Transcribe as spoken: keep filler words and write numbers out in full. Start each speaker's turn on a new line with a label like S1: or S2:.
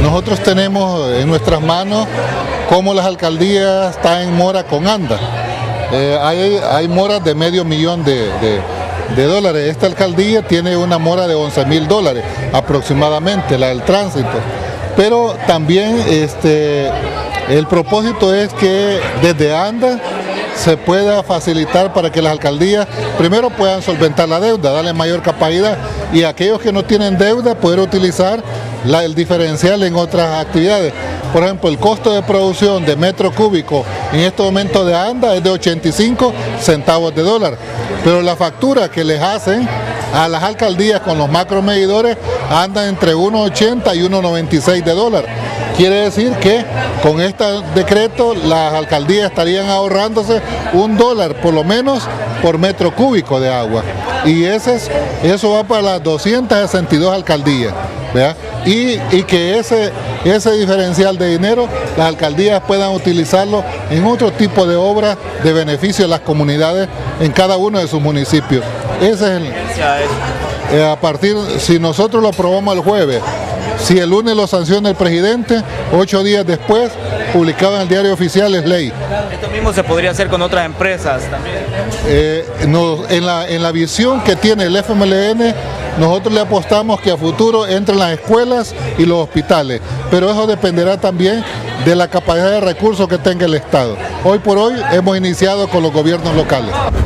S1: nosotros tenemos en nuestras manos cómo las alcaldías están en mora con ANDA. Eh, hay, hay moras de medio millón de, de, de dólares. Esta alcaldía tiene una mora de once mil dólares aproximadamente, la del tránsito. Pero también este, el propósito es que desde ANDA se pueda facilitar para que las alcaldías primero puedan solventar la deuda, darle mayor capacidad, y aquellos que no tienen deuda poder utilizar la, el diferencial en otras actividades. Por ejemplo, el costo de producción de metro cúbico en este momento de ANDA es de ochenta y cinco centavos de dólar, pero la factura que les hacen a las alcaldías con los macromedidores andan entre uno ochenta y uno noventa y seis de dólar. Quiere decir que con este decreto las alcaldías estarían ahorrándose un dólar por lo menos por metro cúbico de agua. Y ese es, eso va para las doscientas sesenta y dos alcaldías, ¿verdad? Y, y que ese, ese diferencial de dinero las alcaldías puedan utilizarlo en otro tipo de obras de beneficio a las comunidades en cada uno de sus municipios. Ese es el, eh, a partir, si nosotros lo aprobamos el jueves, si el lunes lo sanciona el presidente, ocho días después, publicado en el diario oficial, es ley.
S2: Esto mismo se podría hacer con otras empresas también.
S1: Eh, no, en, la, en la visión que tiene el F M L N, nosotros le apostamos que a futuro entren las escuelas y los hospitales, pero eso dependerá también de la capacidad de recursos que tenga el Estado. Hoy por hoy hemos iniciado con los gobiernos locales.